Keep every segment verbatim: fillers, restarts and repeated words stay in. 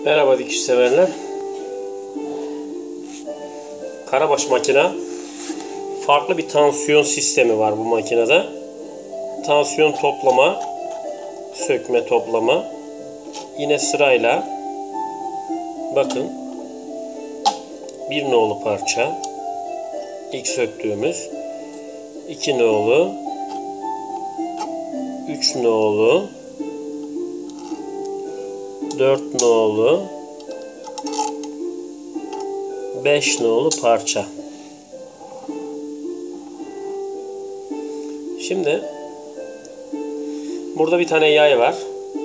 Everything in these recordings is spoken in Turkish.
Merhaba dikiş severler. Karabaş makine. Farklı bir tansiyon sistemi var bu makinede. Tansiyon toplama, sökme toplama. Yine sırayla bakın bir nolu parça ilk söktüğümüz, iki nolu, üç nolu, dört nolu, beş nolu parça. Şimdi burada bir tane yay var.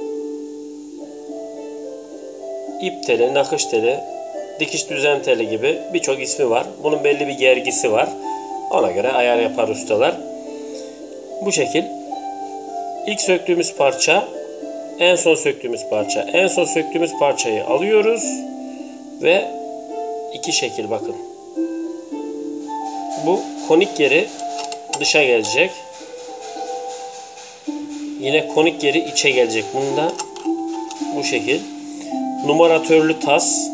İp teli, nakış teli, dikiş düzen teli gibi birçok ismi var. Bunun belli bir gergisi var. Ona göre ayar yapar ustalar. Bu şekil. İlk söktüğümüz parça, en son söktüğümüz parça. En son söktüğümüz parçayı alıyoruz ve iki şekil bakın. Bu konik yeri dışa gelecek. Yine konik yeri içe gelecek. Bunda bu şekil. Numaratörlü tas.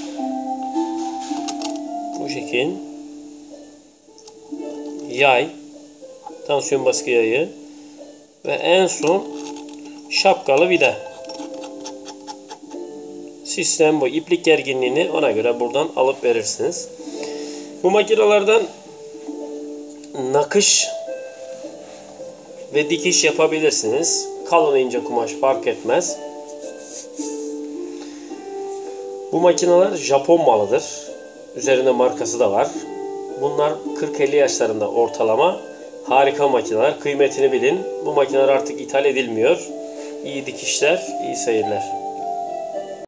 Bu şekil. Yay. Tansiyon baskı yayı. Ve en son şapkalı vida. Sistem bu. İplik gerginliğini ona göre buradan alıp verirsiniz. Bu makinelerden nakış ve dikiş yapabilirsiniz. Kalın ince kumaş fark etmez. Bu makineler Japon malıdır. Üzerinde markası da var. Bunlar kırk elli yaşlarında ortalama. Harika makineler. Kıymetini bilin. Bu makineler artık ithal edilmiyor. İyi dikişler, iyi seyirler.